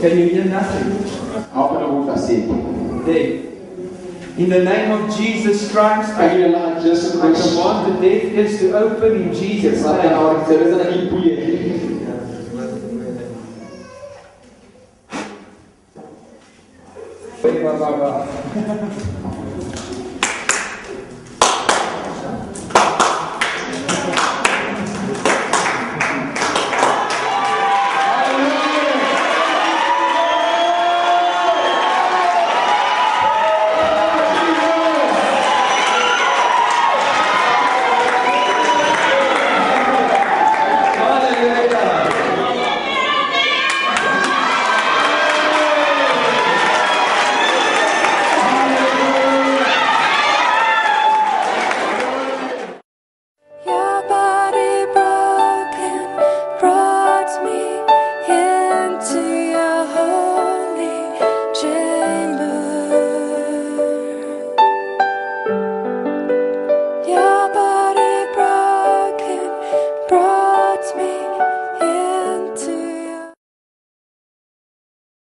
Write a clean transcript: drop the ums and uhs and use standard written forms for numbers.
Can you hear nothing? There. In the name of Jesus Christ, I command the deaf ears to open in Jesus' name. Baba.